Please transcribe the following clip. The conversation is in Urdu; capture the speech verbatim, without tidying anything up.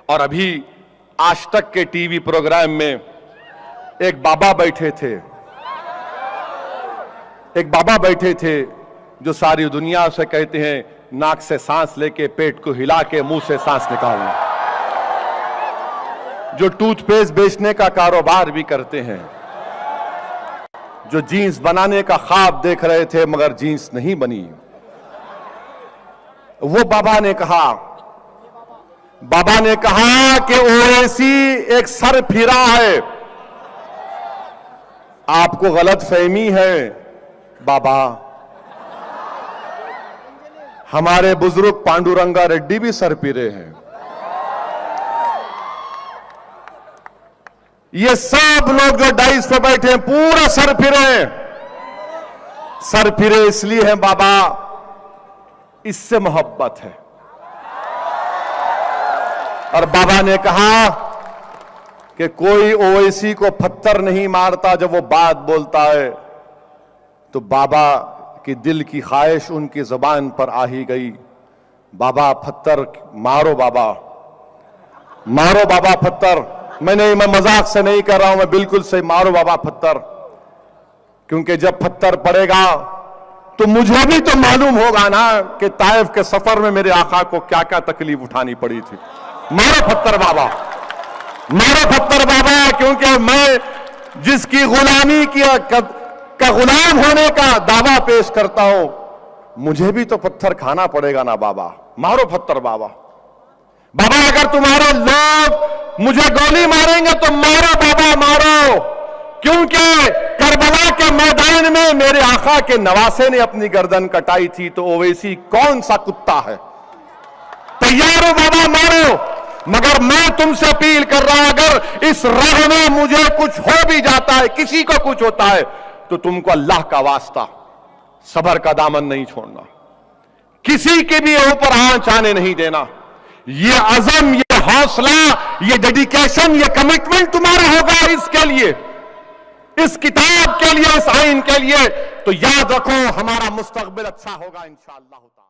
اور ابھی آج تک کے ٹی وی پروگرام میں ایک بابا بیٹھے تھے ایک بابا بیٹھے تھے جو ساری دنیا سے کہتے ہیں ناک سے سانس لے کے پیٹ کو ہلا کے منہ سے سانس نکالنا، جو ٹوتھ پیسٹ بیچنے کا کاروبار بھی کرتے ہیں، جو جینس بنانے کا خواب دیکھ رہے تھے مگر جینس نہیں بنی۔ وہ بابا نے کہا بابا نے کہا کہ اویسی ایک سر پھرا ہے، آپ کو غلط فہمی ہے بابا، ہمارے بزرگ پانڈورنگا ریڈی بھی سر پھرے ہیں، یہ سب لوگ جو ڈائس پہ بیٹھے ہیں پورا سر پھرے ہیں۔ سر پھرے اس لیے ہیں بابا، اس سے محبت ہے۔ اور بابا نے کہا کہ کوئی اویسی کو پتھر نہیں مارتا، جب وہ بات بولتا ہے تو بابا کی دل کی خواہش ان کی زبان پر آ ہی گئی، بابا پتھر مارو، بابا مارو، بابا پتھر۔ میں نہیں میں مذاق سے نہیں کر رہا ہوں، میں بالکل سے مارو بابا پتھر، کیونکہ جب پتھر پڑے گا تو مجھے بھی تو معلوم ہوگا نا کہ طائف کے سفر میں میرے آقا کو کیا کیا تکلیف اٹھانی پڑی تھی۔ مارو پتھر بابا، مارو پتھر بابا، کیونکہ میں جس کی غلامی کیا کا غلام ہونے کا دعویٰ پیش کرتا ہوں، مجھے بھی تو پتھر کھانا پڑے گا نا بابا، مارو پتھر بابا۔ بابا اگر تمہارے لوگ مجھے گولی ماریں گے تو مارو بابا مارو، کیونکہ کربلا کے میدان میں میرے آقا کے نواسے نے اپنی گردن کٹائی تھی، تو اویسی کون سا کتا ہے؟ تیار ہو بابا مارو، مگر میں تم سے اپیل کر رہا ہوں اگر اس راہ میں مجھے کچھ ہو بھی جاتا ہے، کسی کو کچھ ہوتا ہے، تو تم کو اللہ کا واسطہ صبر کا دامن نہیں چھوڑنا، کسی کے بھی اوپر آنچ آنے نہیں دینا۔ یہ عزم، یہ حوصلہ، یہ ڈیڈیکیشن، یہ کمٹمنٹ تمہارا ہوگا اس کے لیے، اس کتاب کے لیے، اس آئین کے لیے، تو یاد رکھو ہمارا مستقبل اچھا ہوگا انشاءاللہ تعالی۔